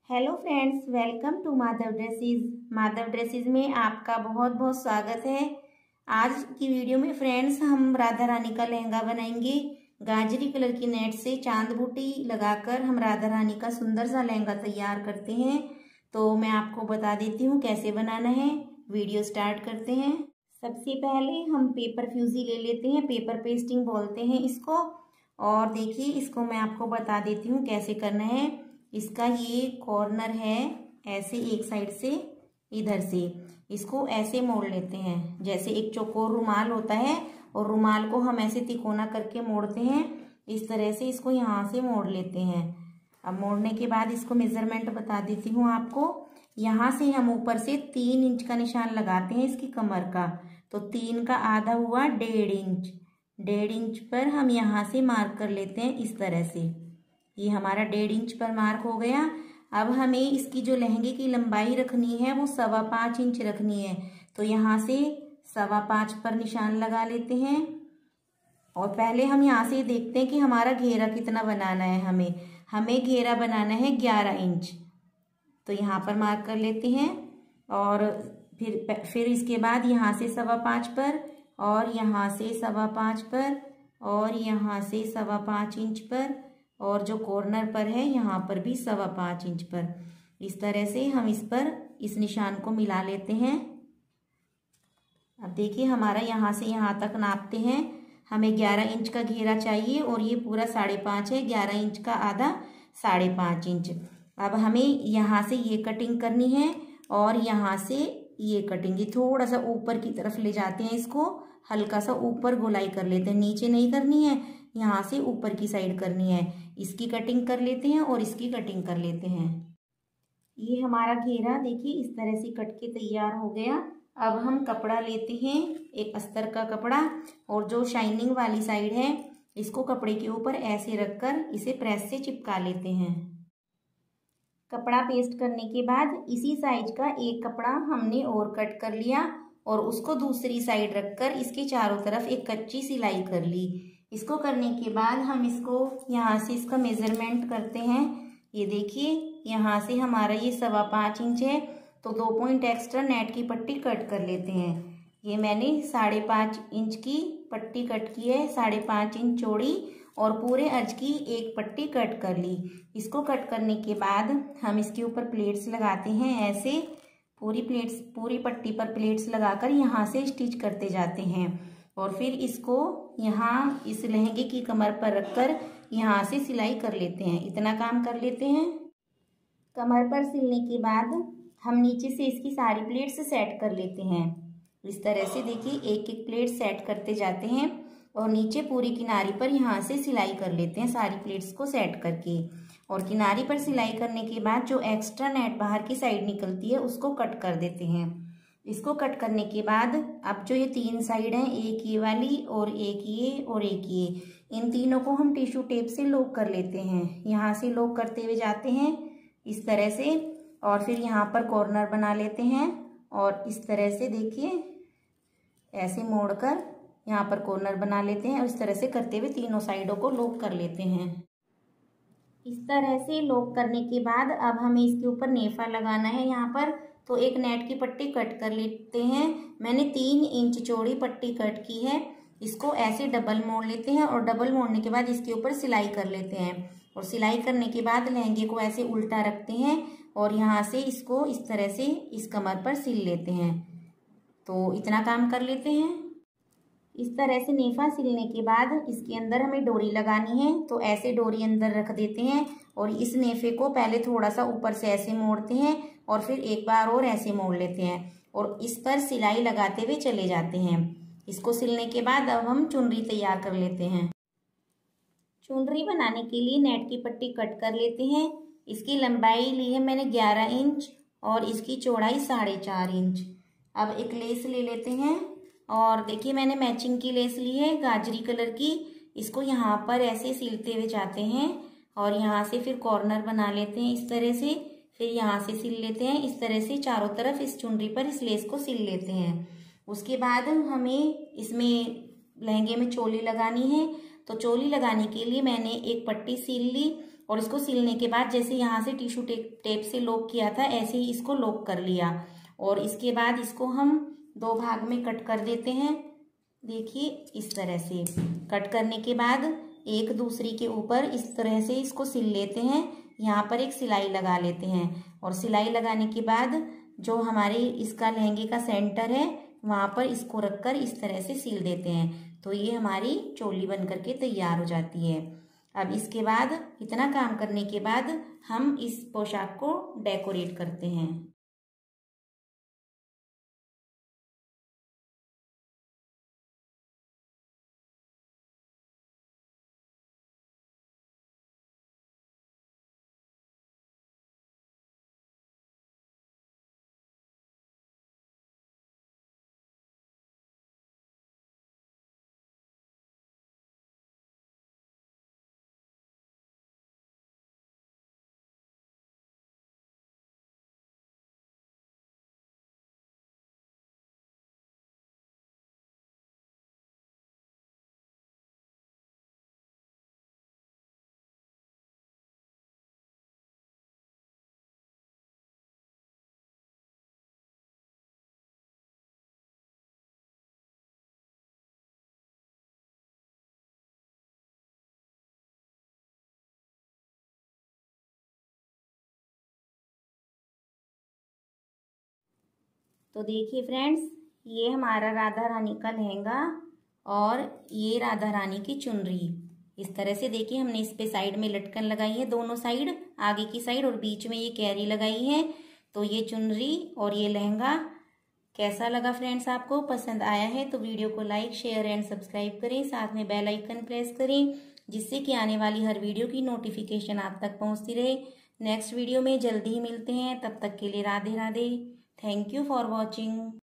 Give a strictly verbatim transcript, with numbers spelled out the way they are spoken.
Hello friends, welcome to Madhav dresses. Madhav dresses में आपका बहुत बहुत स्वागत है। आज की वीडियो में फ्रेंड्स हम राधा रानी का लहंगा बनाएंगे। गाजरी कलर की नेट से चांद बूटी लगाकर हम राधा रानी का सुंदर सा लहंगा तैयार करते हैं। तो मैं आपको बता देती हूँ कैसे बनाना है। वीडियो स्टार्ट करते हैं। सबसे पहले हम पेपर फ्यूजी ले लेते हैं, पेपर पेस्टिंग बोलते हैं इसको। और देखिए, इसको मैं आपको बता देती हूँ कैसे करना है। इसका ये कॉर्नर है, ऐसे एक साइड से इधर से इसको ऐसे मोड़ लेते हैं, जैसे एक चौकोर रुमाल होता है और रुमाल को हम ऐसे तिकोना करके मोड़ते हैं। इस तरह से इसको यहाँ से मोड़ लेते हैं। अब मोड़ने के बाद इसको मेजरमेंट बता देती हूँ आपको। यहाँ से हम ऊपर से तीन इंच का निशान लगाते हैं इसकी कमर का, तो तीन का आधा हुआ डेढ़ इंच। डेढ़ इंच पर हम यहाँ से मार्क कर लेते हैं इस तरह से। ये हमारा डेढ़ इंच पर मार्क हो गया। अब हमें इसकी जो लहंगे की लंबाई रखनी है वो सवा पाँच इंच रखनी है, तो यहाँ से सवा पाँच पर निशान लगा लेते हैं। और पहले हम यहाँ से देखते हैं कि हमारा घेरा कितना बनाना है। हमें हमें घेरा बनाना है ग्यारह इंच, तो यहाँ पर मार्क कर लेते हैं। और फिर फिर इसके बाद यहाँ से सवा पाँच पर, और यहाँ से सवा पाँच पर, और यहाँ से सवा पाँच इंच पर, और जो कॉर्नर पर है यहाँ पर भी सवा पाँच इंच पर। इस तरह से हम इस पर इस निशान को मिला लेते हैं। अब देखिए, हमारा यहाँ से यहाँ तक नापते हैं। हमें ग्यारह इंच का घेरा चाहिए और ये पूरा साढ़े पाँच है, ग्यारह इंच का आधा साढ़े पाँच इंच। अब हमें यहाँ से ये कटिंग करनी है और यहाँ से ये कटिंग, ये थोड़ा सा ऊपर की तरफ ले जाते हैं, इसको हल्का सा ऊपर गोलाई कर लेते हैं। नीचे नहीं करनी है, यहाँ से ऊपर की साइड करनी है। इसकी कटिंग कर लेते हैं और इसकी कटिंग कर लेते हैं। ये हमारा घेरा देखिए इस तरह से कट के तैयार हो गया। अब हम कपड़ा लेते हैं, एक अस्तर का कपड़ा, और जो शाइनिंग वाली साइड है इसको कपड़े के ऊपर ऐसे रखकर इसे प्रेस से चिपका लेते हैं। कपड़ा पेस्ट करने के बाद इसी साइज का एक कपड़ा हमने और कट कर लिया और उसको दूसरी साइड रखकर इसके चारों तरफ एक कच्ची सिलाई कर ली। इसको करने के बाद हम इसको यहाँ से इसका मेजरमेंट करते हैं। ये देखिए, यहाँ से हमारा ये सवा पाँच इंच है, तो दो पॉइंट एक्स्ट्रा नेट की पट्टी कट कर लेते हैं। ये मैंने साढ़े पाँच इंच की पट्टी कट की है, साढ़े पाँच इंच चौड़ी, और पूरे अर्ज की एक पट्टी कट कर ली। इसको कट करने के बाद हम इसके ऊपर प्लेट्स लगाते हैं, ऐसे पूरी प्लेट्स पूरी पट्टी पर प्लेट्स लगाकर यहाँ से स्टिच करते जाते हैं। और फिर इसको यहाँ इस लहंगे की कमर पर रखकर यहाँ से सिलाई कर लेते हैं। इतना काम कर लेते हैं। कमर पर सिलने के बाद हम नीचे से इसकी सारी प्लेट्स सेट कर लेते हैं। इस तरह से देखिए, एक एक प्लेट सेट करते जाते हैं और नीचे पूरी किनारी पर यहाँ से सिलाई कर लेते हैं सारी प्लेट्स को सेट करके। और किनारी पर सिलाई करने के बाद जो एक्स्ट्रा नेट बाहर की साइड निकलती है उसको कट कर देते हैं। इसको कट करने के बाद अब जो ये तीन साइड हैं, एक ये वाली और एक ये और एक ये, इन तीनों को हम टिश्यू टेप से लॉक कर लेते हैं। यहाँ से लॉक करते हुए जाते हैं इस तरह से, और फिर यहाँ पर कॉर्नर बना लेते हैं और इस तरह से देखिए ऐसे मोड़कर यहाँ पर कॉर्नर बना लेते हैं और इस तरह से करते हुए तीनों साइडों को लॉक कर लेते हैं। इस तरह से लॉक करने के बाद अब हमें इसके ऊपर नेफा लगाना है। यहाँ पर तो एक नेट की पट्टी कट कर लेते हैं। मैंने तीन इंच चौड़ी पट्टी कट की है। इसको ऐसे डबल मोड़ लेते हैं और डबल मोड़ने के बाद इसके ऊपर सिलाई कर लेते हैं। और सिलाई करने के बाद लहंगे को ऐसे उल्टा रखते हैं और यहाँ से इसको इस तरह से इस कमर पर सिल लेते हैं। तो इतना काम कर लेते हैं। इस तरह से नेफा सिलने के बाद इसके अंदर हमें डोरी लगानी है, तो ऐसे डोरी अंदर रख देते हैं और इस नेफे को पहले थोड़ा सा ऊपर से ऐसे मोड़ते हैं और फिर एक बार और ऐसे मोड़ लेते हैं और इस पर सिलाई लगाते हुए चले जाते हैं। इसको सिलने के बाद अब हम चुनरी तैयार कर लेते हैं। चुनरी बनाने के लिए नेट की पट्टी कट कर लेते हैं। इसकी लंबाई ली है मैंने ग्यारह इंच और इसकी चौड़ाई साढ़े चार इंच। अब एक लेस ले लेते हैं और देखिए, मैंने मैचिंग की लेस ली है गाजरी कलर की। इसको यहाँ पर ऐसे सिलते हुए जाते हैं और यहाँ से फिर कॉर्नर बना लेते हैं इस तरह से, फिर यहाँ से सिल लेते हैं। इस तरह से चारों तरफ इस चुनरी पर इस लेस को सिल लेते हैं। उसके बाद हमें इसमें लहंगे में चोली लगानी है, तो चोली लगाने के लिए मैंने एक पट्टी सिल ली और इसको सिलने के बाद जैसे यहाँ से टिश्यू टेप टेप से लॉक किया था ऐसे ही इसको लॉक कर लिया। और इसके बाद इसको हम दो भाग में कट कर देते हैं। देखिए इस तरह से कट करने के बाद एक दूसरे के ऊपर इस तरह से इसको सिल लेते हैं। यहाँ पर एक सिलाई लगा लेते हैं और सिलाई लगाने के बाद जो हमारे इसका लहंगे का सेंटर है वहाँ पर इसको रखकर इस तरह से सिल देते हैं। तो ये हमारी चोली बन करके तैयार हो जाती है। अब इसके बाद इतना काम करने के बाद हम इस पोशाक को डेकोरेट करते हैं। तो देखिए फ्रेंड्स, ये हमारा राधा रानी का लहंगा और ये राधा रानी की चुनरी। इस तरह से देखिए हमने इस पे साइड में लटकन लगाई है, दोनों साइड, आगे की साइड और बीच में ये कैरी लगाई है। तो ये चुनरी और ये लहंगा कैसा लगा फ्रेंड्स? आपको पसंद आया है तो वीडियो को लाइक शेयर एंड सब्सक्राइब करें, साथ में बेल आइकन प्रेस करें जिससे कि आने वाली हर वीडियो की नोटिफिकेशन आप तक पहुंचती रहे। नेक्स्ट वीडियो में जल्दी ही मिलते हैं, तब तक के लिए Radhe Radhe. Thank you for watching.